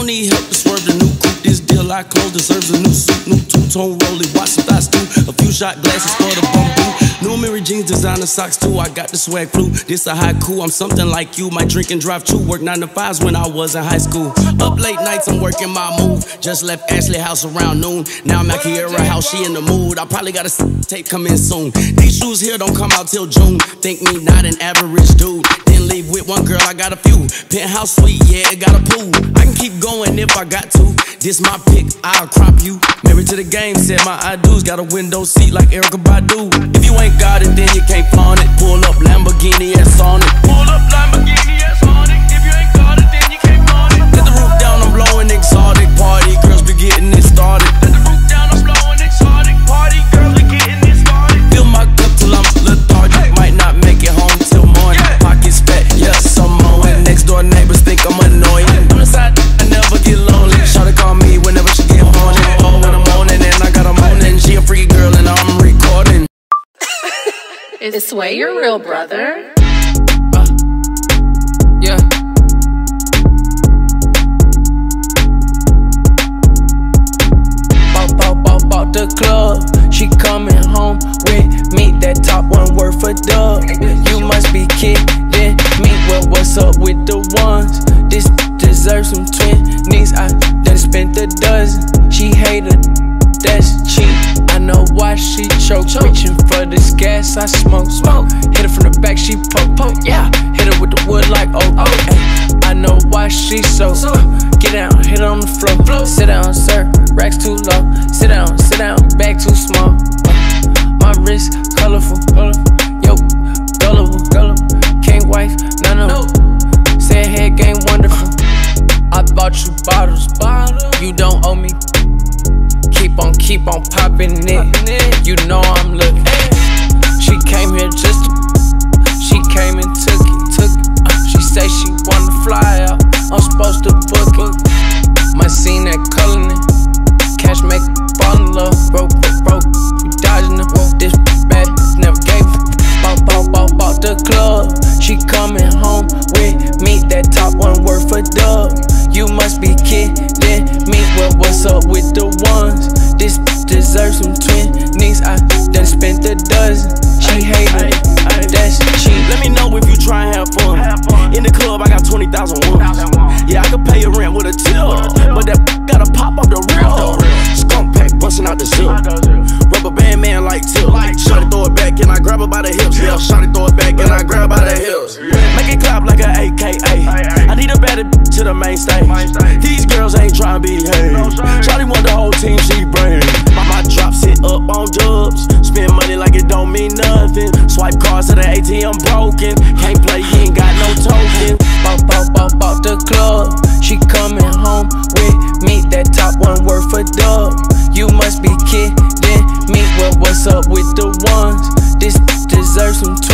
don't need help to swerve the new coupe. This deal I close deserves a new suit. New two-tone rollie, watch some thighs too. A few shot glasses for the bamboo. New Mary jeans, designer socks too. I got the swag flu. This a haiku, I'm something like you. Might drink and drive too. Work 9 to 5s when I was in high school. Up late nights, I'm working my move. Just left Ashley house around noon. Now I'm at Kiera house, she in the mood. I probably got a tape come in soon. These shoes here don't come out till June. Think me not an average dude. Then leave with one girl, I got a few. Penthouse suite, yeah, it got a pool. I can keep going if I got to. This my pick, I'll crop you. Married to the game, said my I do's. Got a window seat like Erykah Badu. If you ain't got it, then you can't flaunt it. Pull up Lamborghini ass on it. Pull up Lamborghini ass on it. If you ain't got it, then you can't flaunt it. Let the roof down, I'm blowing exotic. Party girls be getting it started. Let the roof down, I'm blowing exotic. Party girls be getting it started. Fill my cup till I'm lethargic. Might not make it home till morning. Pockets fat, yes, I'm mowing. Next door neighbors think I'm annoying. On the side, I never get lonely. Shawty call me whenever she get horny. Oh, when I'm on it, and I got a moaning. She a freaky girl and I'm recording. It's Sway Your Real Brother. Yeah. Bought the club. She coming home with me. That top one worth a dub. You must be kidding me. Well, what's up with the ones? This deserves some 20s. I done spent a dozen. She hated. That's cheap. I know why she choke. Reaching for this gas, I smoke. Hit her from the back, she poke. Yeah, hit her with the wood like oak. I know why she so. Get down, hit her on the floor. Sit down, sir. Racks too low. Sit down, bag too small. My wrist colorful. Yo, gullible. King wife, none of them. Said head game wonderful. I bought you bottles. You don't owe me. Keep on popping it. You know I'm looking. She came here she came and took it. She say she wanna fly out. I'm supposed to book it. My scene that cullin' it. Cash make fall in love. Broke. You dodging it. This bad never gave it. Bought the club. She coming home with me. That top one worth a dub. You must be kidding me. Well, what's up with the ones? This deserves some 20s. I done spent a dozen. She hated it. That's cheap. Let me know if you try and have fun. In the club, I got 20,000 ones. Yeah, I could pay a rent with a tip, but that gotta pop up the real. Skunk pack busting out the zip. Rubber band man like Tip. Shawty throw it back and I grab her by the hips. Yeah, shawty throw it back and I grab her by the hips. Make it clap like an AKA. I need a better to the main stage. These girls ain't trying to behave. Shawty want the whole team she bring. My drops hit up on dubs. Spend money like it don't mean nothing. Swipe cards to the ATM broken. Can't play, you ain't got no token. Bought the club. She coming home with me. That top one worth a dub. You must be kidding me. Well, what's up with the ones? This deserves some